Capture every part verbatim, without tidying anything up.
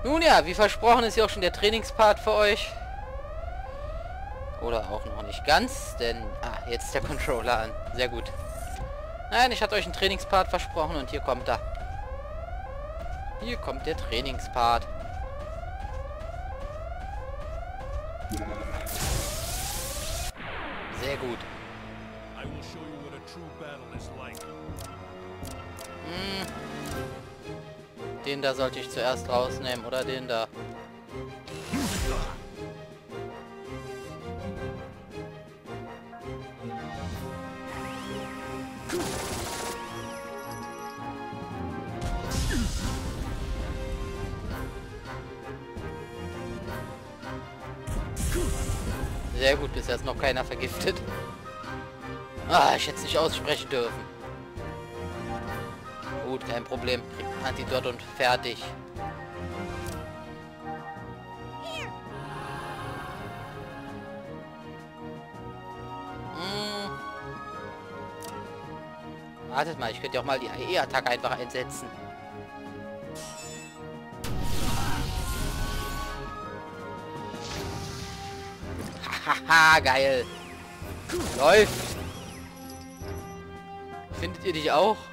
Nun ja, wie versprochen ist ja auch schon der Trainingspart für euch. Oder auch noch nicht ganz, denn... Ah, jetzt ist der Controller an. Sehr gut. Nein, ich hatte euch einen Trainingspart versprochen und hier kommt er. Hier kommt der Trainingspart. Sehr gut. Hm. Den da sollte ich zuerst rausnehmen, oder den da? Sehr gut, bisher ist noch keiner vergiftet. Ah, ich hätte es nicht aussprechen dürfen. Gut, kein Problem. Kriegt ein Antidot und fertig. Hm. Wartet mal, ich könnte ja auch mal die A E-Attacke einfach einsetzen. Haha, geil. Läuft. Findet ihr dich auch?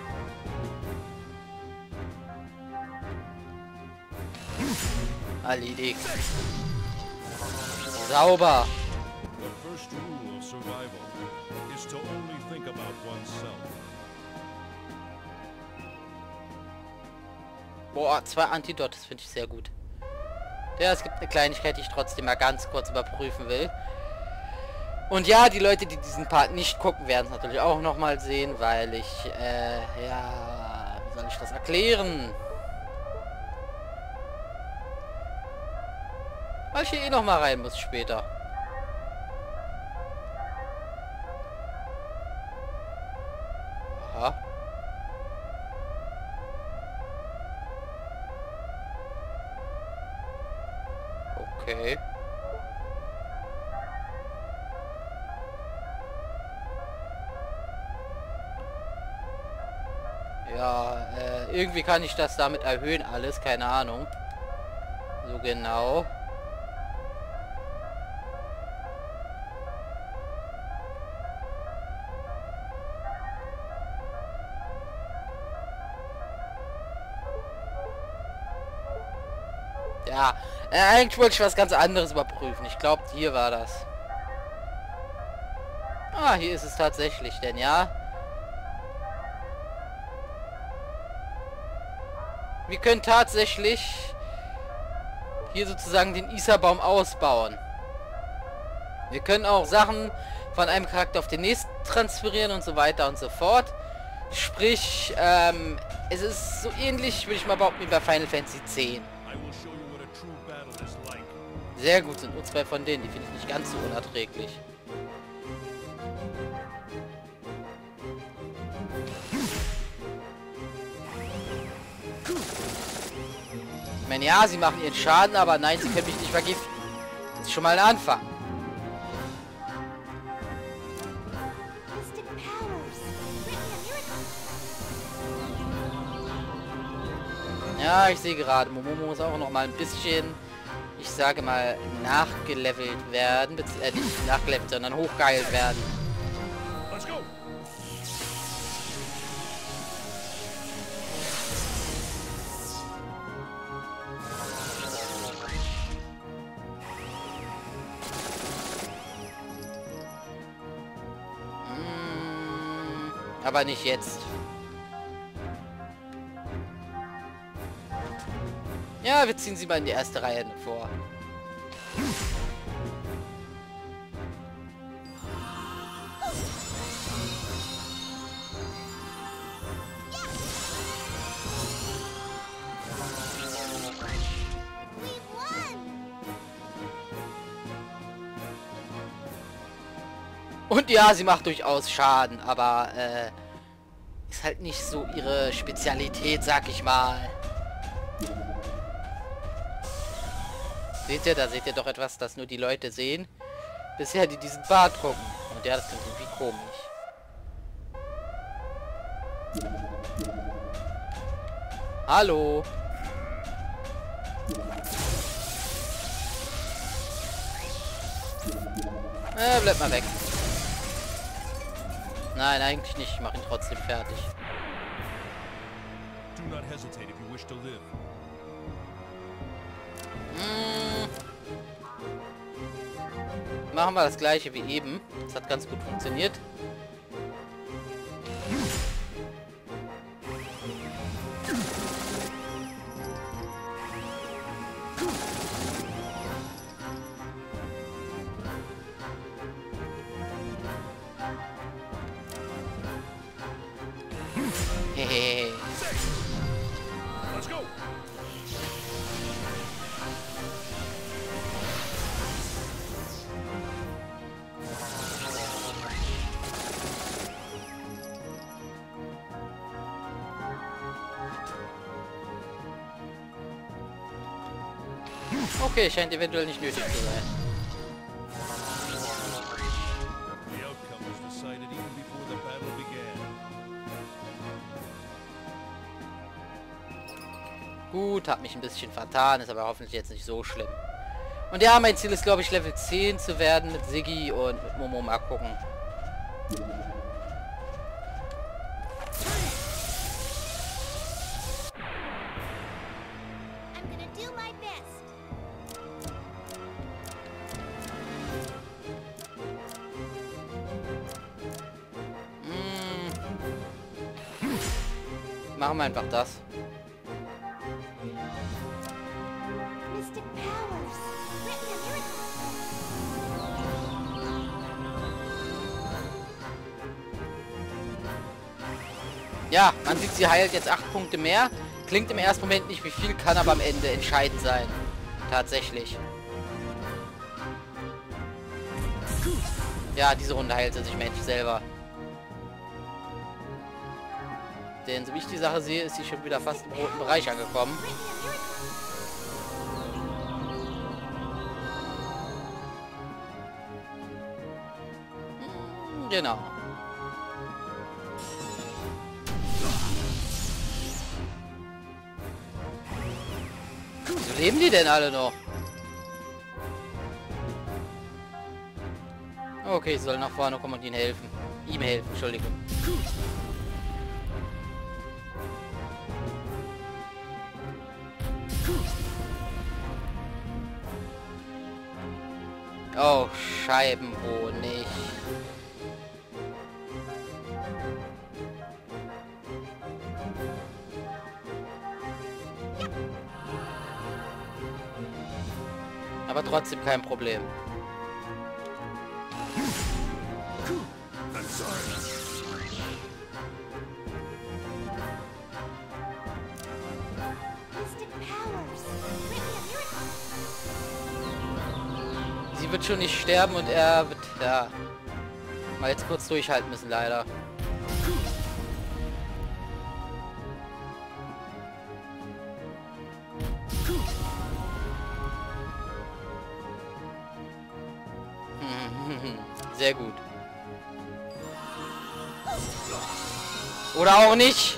Erledigt. Sauber. Boah, zwei Antidot, das finde ich sehr gut. Ja, es gibt eine Kleinigkeit, die ich trotzdem mal ganz kurz überprüfen will. Und ja, die Leute, die diesen Part nicht gucken, werden es natürlich auch nochmal sehen, weil ich, äh, ja, wie soll ich das erklären? Weil ich hier eh nochmal rein muss später. Aha. Okay. Ja, äh, irgendwie kann ich das damit erhöhen alles, keine Ahnung. So genau. Ja, äh, eigentlich wollte ich was ganz anderes überprüfen. Ich glaube, hier war das. Ah, hier ist es tatsächlich, denn ja. Wir können tatsächlich hier sozusagen den Isar-Baum ausbauen. Wir können auch Sachen von einem Charakter auf den nächsten transferieren und so weiter und so fort. Sprich, ähm, es ist so ähnlich, würde ich mal behaupten, wie bei Final Fantasy X. Sehr gut, sind nur zwei von denen, die finde ich nicht ganz so unerträglich. Ich meine, ja, sie machen ihren Schaden, aber nein, sie können mich nicht vergiften. Das ist schon mal ein Anfang. Ja, ich sehe gerade, Momomo muss auch noch mal ein bisschen, ich sage mal, nachgelevelt werden. Äh, nicht nachgelevelt, sondern hochgeheilt werden. Hm, aber nicht jetzt. Ja, wir ziehen sie mal in die erste Reihe vor. Und ja, sie macht durchaus Schaden, aber äh, ist halt nicht so ihre Spezialität, sag ich mal. Seht ihr, da seht ihr doch etwas, das nur die Leute sehen. Bisher, die diesen Bart gucken. Und ja, das klingt irgendwie komisch. Hallo. Äh, bleib mal weg. Nein, eigentlich nicht. Ich mache ihn trotzdem fertig. Hm. Machen wir das gleiche wie eben. Das hat ganz gut funktioniert. Hehehe. Let's go. Okay, scheint eventuell nicht nötig zu sein. Gut, hab mich ein bisschen vertan, ist aber hoffentlich jetzt nicht so schlimm. Und ja, mein Ziel ist, glaube ich, Level zehn zu werden mit Siggi und mit Momo. Mal gucken. Machen wir einfach das. Ja, man sieht, sie heilt jetzt acht Punkte mehr. Klingt im ersten Moment nicht wie viel, kann aber am Ende entscheidend sein. Tatsächlich. Ja, diese Runde heilt sie sich Mensch selber. Denn so wie ich die Sache sehe, ist sie schon wieder fast im roten Bereich angekommen. Hm, genau. Wieso leben die denn alle noch? Okay, ich soll nach vorne kommen und ihnen helfen. Ihm helfen, Entschuldigung. Oh, Scheibenhonig. Aber trotzdem kein Problem. Sie wird schon nicht sterben und er wird, ja, mal jetzt kurz durchhalten müssen, leider. Sehr gut. Oder auch nicht.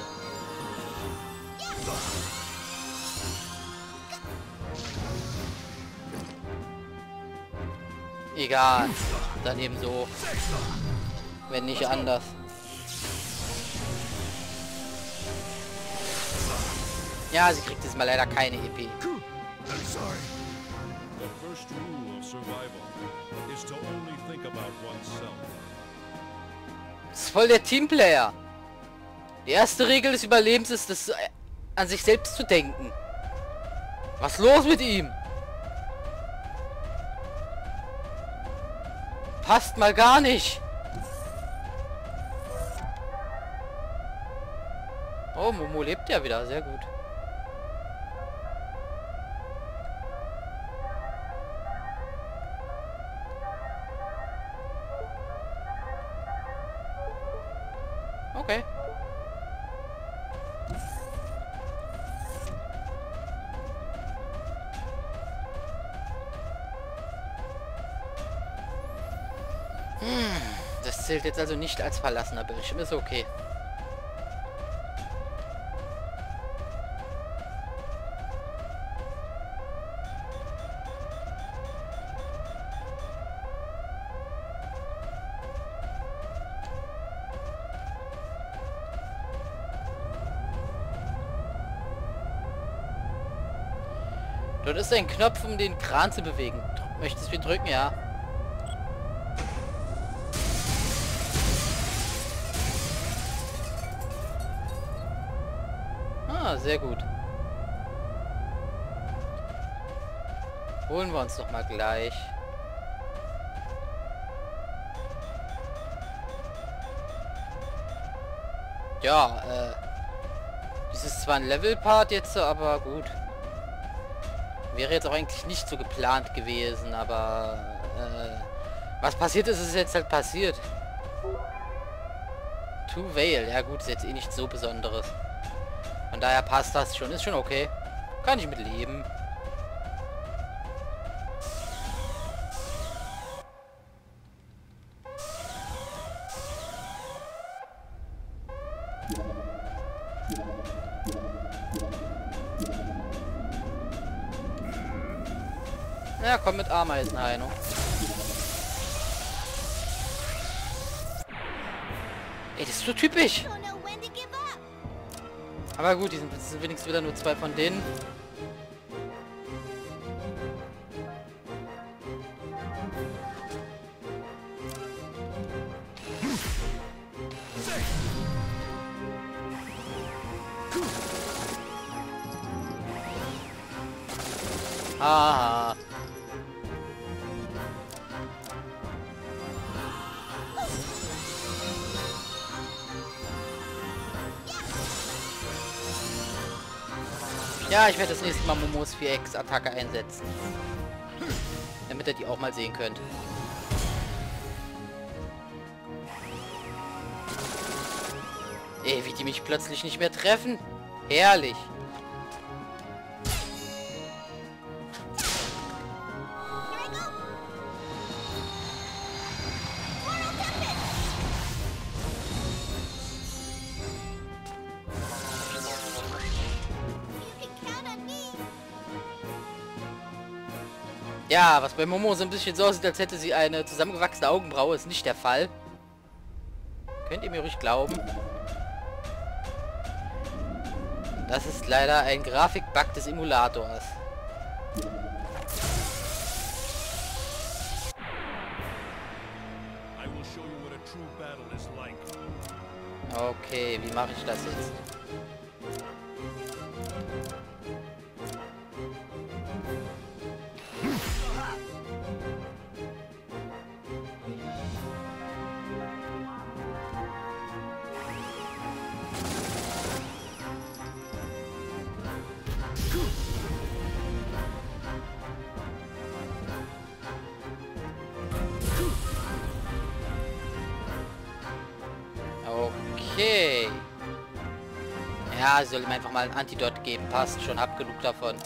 Egal. Dann eben so. Wenn nicht anders. Ja, sie kriegt diesmal leider keine E P. Das ist voll der Teamplayer. Die erste Regel des Überlebens ist, das an sich selbst zu denken. Was ist los mit ihm? Passt mal gar nicht. Oh, Momo lebt ja wieder. Sehr gut. Okay. Hm, das zählt jetzt also nicht als verlassener Bildschirm. Ist okay. Dort ist ein Knopf, um den Kran zu bewegen. Möchtest du ihn drücken? Ja. Ah, sehr gut. Holen wir uns doch mal gleich. Ja, äh... dies ist zwar ein Level-Part jetzt, aber gut. Wäre jetzt auch eigentlich nicht so geplant gewesen, aber... Äh, was passiert ist, ist jetzt halt passiert. To Vale, ja gut, ist jetzt eh nichts so Besonderes. Von daher passt das schon, ist schon okay. Kann ich mit leben. Ja, komm mit Ameisen, Heino. Ey, das ist so typisch. Aber gut, die sind, das sind wenigstens wieder nur zwei von denen. Haha. Ja, ich werde das nächste Mal Momos vier X Attacke einsetzen. Damit ihr die auch mal sehen könnt. Ey, wie die mich plötzlich nicht mehr treffen. Herrlich. Ja, was bei Momo so ein bisschen so aussieht, als hätte sie eine zusammengewachsene Augenbraue, ist nicht der Fall. Könnt ihr mir ruhig glauben. Das ist leider ein Grafikbug des Emulators. Okay, wie mache ich das jetzt? Okay. Ja, sie soll ihm einfach mal ein Antidot geben. Passt schon, hab genug davon.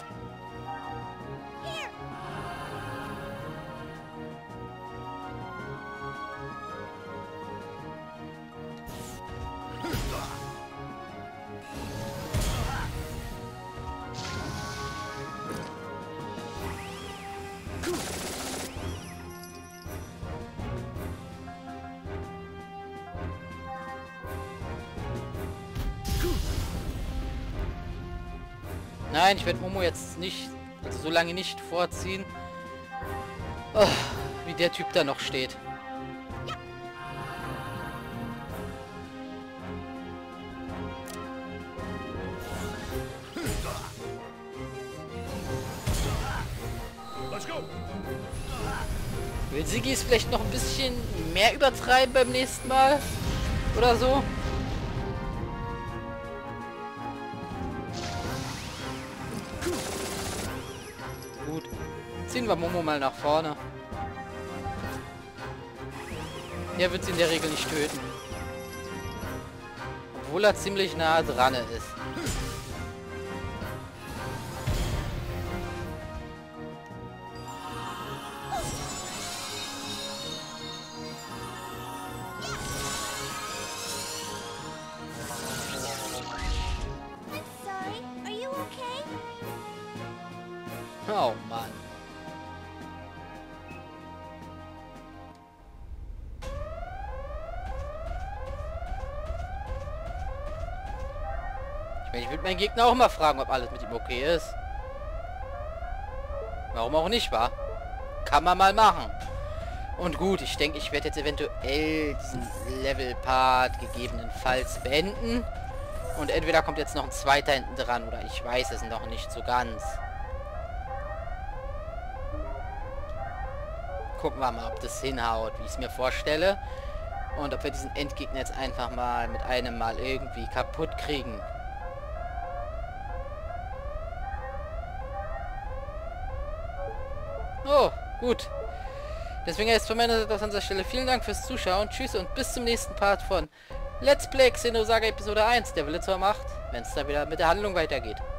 Nein, ich werde Momo jetzt nicht, also so lange nicht vorziehen, oh, wie der Typ da noch steht. Will Siggi es vielleicht noch ein bisschen mehr übertreiben beim nächsten Mal? Oder so? Gut. Ziehen wir Momo mal nach vorne. Der wird sie in der Regel nicht töten. Obwohl er ziemlich nah dran ist. Oh Mann. Ich meine, ich würde meinen Gegner auch mal fragen, ob alles mit ihm okay ist. Warum auch nicht, wa? Kann man mal machen. Und gut, ich denke, ich werde jetzt eventuell diesen Level-Part gegebenenfalls beenden. Und entweder kommt jetzt noch ein zweiter hinten dran oder ich weiß es noch nicht so ganz. Gucken wir mal, ob das hinhaut, wie ich es mir vorstelle. Und ob wir diesen Endgegner jetzt einfach mal mit einem Mal irgendwie kaputt kriegen. Oh, gut. Deswegen jetzt von meiner Seite aus an dieser Stelle vielen Dank fürs Zuschauen. Tschüss und bis zum nächsten Part von Let's Play Xenosaga Episode eins, der Wille zur Macht, wenn es dann wieder mit der Handlung weitergeht.